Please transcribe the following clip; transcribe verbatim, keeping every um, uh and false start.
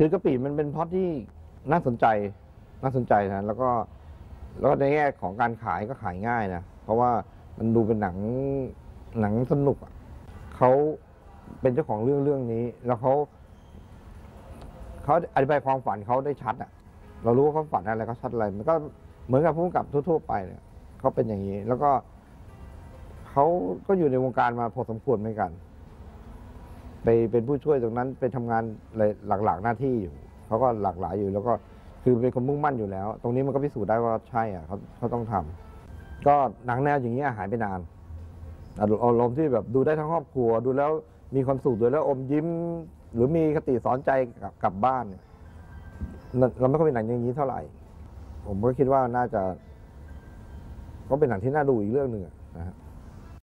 คือกะปิมันเป็นพล็อตที่น่าสนใจน่าสนใจนะแล้วก็แล้วก็ในแง่ของการขายก็ขายง่ายนะเพราะว่ามันดูเป็นหนังหนังสนุกอะเขาเป็นเจ้าของเรื่องเรื่องนี้ แล้วเขาเขาอธิบายความฝันเขาได้ชัดอ่ะเรารู้ว่าเขาฝันอะไรเขาชัดอะไรมันก็เหมือนกับผู้กำกับทั่วๆไปเนี่ยเขาเป็นอย่างนี้ แล้วก็เขาก็อยู่ในวงการมาพอสมควรเหมือนกันไปเป็นผู้ช่วยตรงนั้นไปทำงานหลักๆหน้าที่อยู่เขาก็หลากหลายอยู่ แล้วก็คือเป็นคนมุ่งมั่นอยู่แล้ว ตรงนี้มันก็พิสูจน์ได้ว่าใช่อ่ะเขาเขาต้องทำก็หนังแนวอย่างนี้หายไปนานอารมณ์ที่แบบดูได้ทั้งครอบครัวดูแล้วมีความสุขดูแล้วอมยิ้มหรือมีคติสอนใจกลับบ้านเนี่ยเราไม่ค่อยเป็นหนังอย่างนี้เท่าไหร่ผมก็คิดว่าน่าจะก็เป็นหนังที่น่าดูอีกเรื่องหนึ่งนะฮะ